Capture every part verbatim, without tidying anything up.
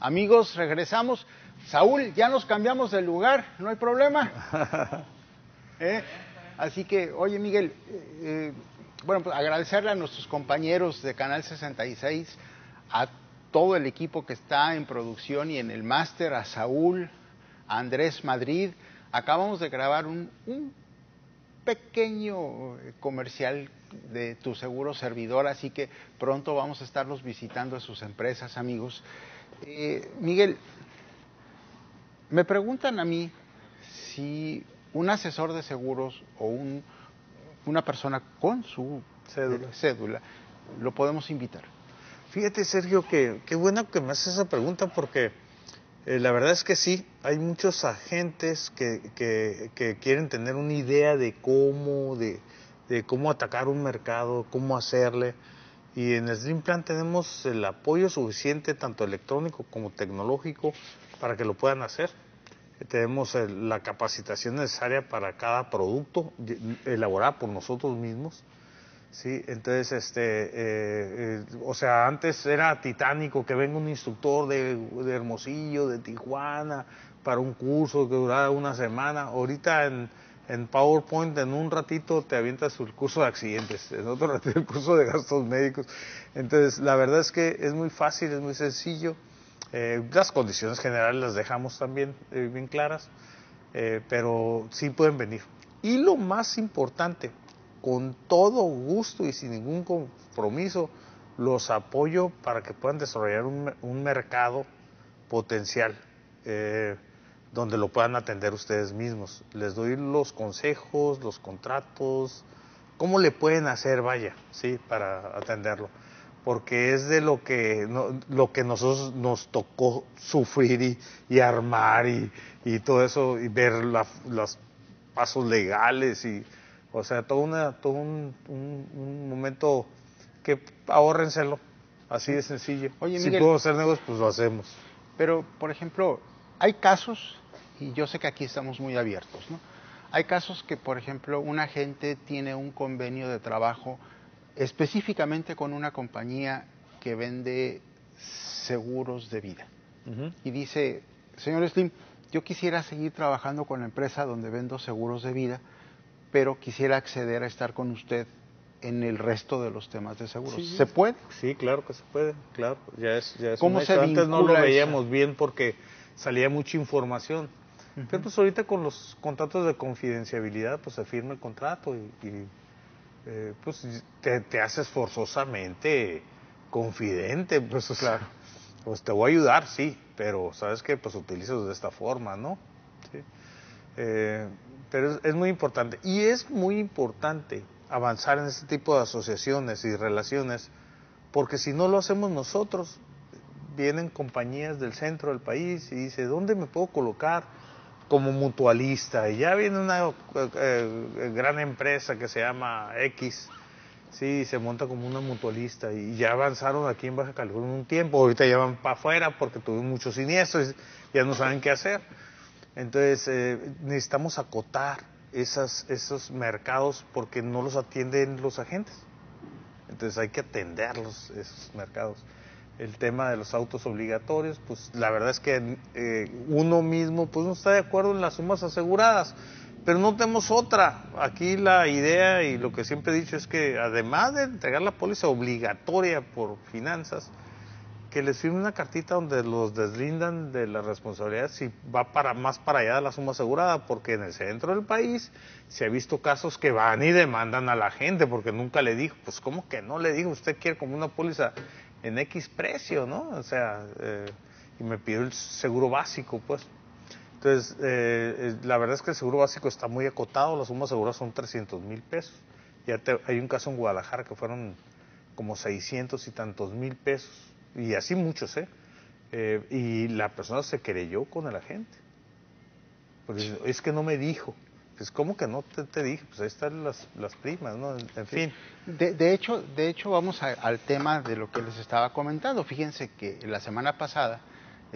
Amigos, regresamos. Saúl, ya nos cambiamos de lugar, no hay problema. ¿Eh? Así que, oye Miguel, eh, bueno, pues agradecerle a nuestros compañeros de Canal sesenta y seis, a todo el equipo que está en producción y en el máster, a Saúl, a Andrés Madrid. Acabamos de grabar un, un pequeño comercial de Tu Seguro Servidor, así que pronto vamos a estarlos visitando a sus empresas, amigos. Eh, Miguel, me preguntan a mí si un asesor de seguros o un, una persona con su cédula, cédula lo podemos invitar. Fíjate, Sergio, que qué bueno que me haces esa pregunta porque eh, la verdad es que sí, hay muchos agentes que, que, que quieren tener una idea de cómo, de, de cómo atacar un mercado, cómo hacerle. Y en Slim Plan tenemos el apoyo suficiente, tanto electrónico como tecnológico, para que lo puedan hacer. Tenemos el, la capacitación necesaria para cada producto, elaborada por nosotros mismos. Sí, entonces, este, eh, eh, o sea, antes era titánico que venga un instructor de, de Hermosillo, de Tijuana, para un curso que durara una semana. Ahorita en, en PowerPoint, en un ratito te avientas el curso de accidentes, en otro ratito el curso de gastos médicos. Entonces, la verdad es que es muy fácil, es muy sencillo. Eh, las condiciones generales las dejamos también eh, bien claras, eh, pero sí pueden venir. Y lo más importante, con todo gusto y sin ningún compromiso, los apoyo para que puedan desarrollar un, un mercado potencial, eh, donde lo puedan atender ustedes mismos. Les doy los consejos, los contratos, cómo le pueden hacer, vaya, sí, para atenderlo. Porque es de lo que, no, lo que nosotros nos tocó sufrir y, y armar y, y todo eso, y ver la, los pasos legales y, o sea, todo, una, todo un, un, un momento que ahórrenselo, así de sencillo. Oye, si Miguel, puedo hacer negocios, pues lo hacemos. Pero, por ejemplo, hay casos, y yo sé que aquí estamos muy abiertos, ¿no? Hay casos que, por ejemplo, un agente tiene un convenio de trabajo específicamente con una compañía que vende seguros de vida. Uh-huh. Y dice, señor Slim, yo quisiera seguir trabajando con la empresa donde vendo seguros de vida, pero quisiera acceder a estar con usted en el resto de los temas de seguros. Sí, ¿Se puede? Sí, claro que se puede, claro. Ya es, ya es ¿Cómo se vincula? Antes no lo veíamos eso? bien porque salía mucha información. Uh-huh. Pero pues ahorita con los contratos de confidencialidad, pues se firma el contrato y, y eh, pues te, te haces forzosamente confidente. Pues, claro. Pues te voy a ayudar, sí, pero sabes que pues utilizas de esta forma, ¿no? Sí. Eh, pero es, es muy importante. Y es muy importante avanzar en este tipo de asociaciones y relaciones, porque si no lo hacemos nosotros, vienen compañías del centro del país y dice, ¿dónde me puedo colocar como mutualista? Y ya viene una eh, gran empresa que se llama X, sí, se monta como una mutualista y ya avanzaron aquí en Baja California un tiempo, ahorita ya van para afuera porque tuvieron muchos siniestros, ya no saben qué hacer. Entonces eh, necesitamos acotar esas, esos mercados porque no los atienden los agentes. Entonces hay que atenderlos, esos mercados. El tema de los autos obligatorios, pues la verdad es que eh, uno mismo pues no está de acuerdo en las sumas aseguradas, pero no tenemos otra. Aquí la idea y lo que siempre he dicho es que además de entregar la póliza obligatoria por finanzas, que les firme una cartita donde los deslindan de la responsabilidad si va para más para allá de la suma asegurada, porque en el centro del país se ha visto casos que van y demandan a la gente porque nunca le dijo, pues ¿cómo que no le dijo? Usted quiere como una póliza en X precio, ¿no? O sea, eh, y me pidió el seguro básico, pues. Entonces, eh, la verdad es que el seguro básico está muy acotado, la suma asegurada son trescientos mil pesos. Ya te, hay un caso en Guadalajara que fueron como seiscientos y tantos mil pesos. Y así muchos, ¿eh? ¿eh? Y la persona se querelló con el agente. Porque es que no me dijo. Pues, ¿cómo que no te, te dije? Pues ahí están las, las primas, ¿no? En, en fin. De, de, hecho, de hecho, vamos a, al tema de lo que les estaba comentando. Fíjense que la semana pasada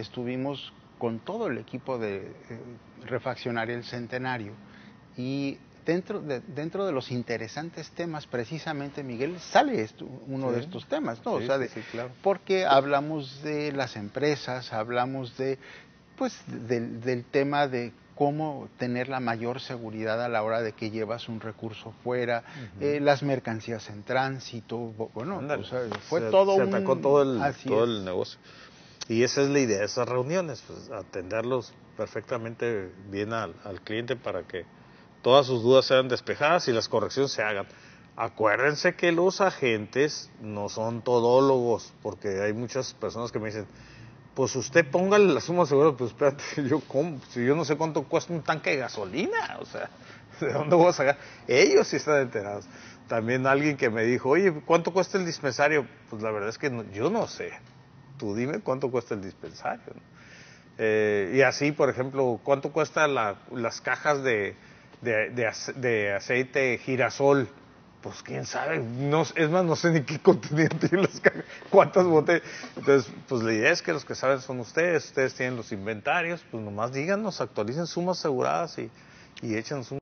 estuvimos con todo el equipo de eh, Refaccionaria El Centenario y dentro de, dentro de los interesantes temas, precisamente, Miguel, sale esto, uno sí. de estos temas, ¿no? Sí, o sea, de, sí, sí, claro. porque hablamos de las empresas, hablamos de, pues, del, del tema de cómo tener la mayor seguridad a la hora de que llevas un recurso fuera, uh-huh. eh, las mercancías en tránsito, bueno, o sea, fue se, todo se un... atacó todo el, todo es. el negocio. Y esa es la idea de esas reuniones, pues, atenderlos perfectamente bien al, al cliente para que todas sus dudas sean despejadas y las correcciones se hagan. Acuérdense que los agentes no son todólogos, porque hay muchas personas que me dicen, pues usted póngale la suma segura, pues espérate, yo cómo, si yo no sé cuánto cuesta un tanque de gasolina, o sea, ¿de dónde voy a sacar? Ellos sí están enterados. También alguien que me dijo, oye, ¿cuánto cuesta el dispensario? Pues la verdad es que no, yo no sé. Tú dime cuánto cuesta el dispensario, ¿no? Eh, y así, por ejemplo, ¿cuánto cuesta la, las cajas de, de, de, de aceite girasol? Pues quién sabe, no, es más, no sé ni qué contenido tienen las cajas, cuántas botellas. Entonces, pues la idea es que los que saben son ustedes, ustedes tienen los inventarios, pues nomás díganos, actualicen sumas aseguradas y, y echen sumas.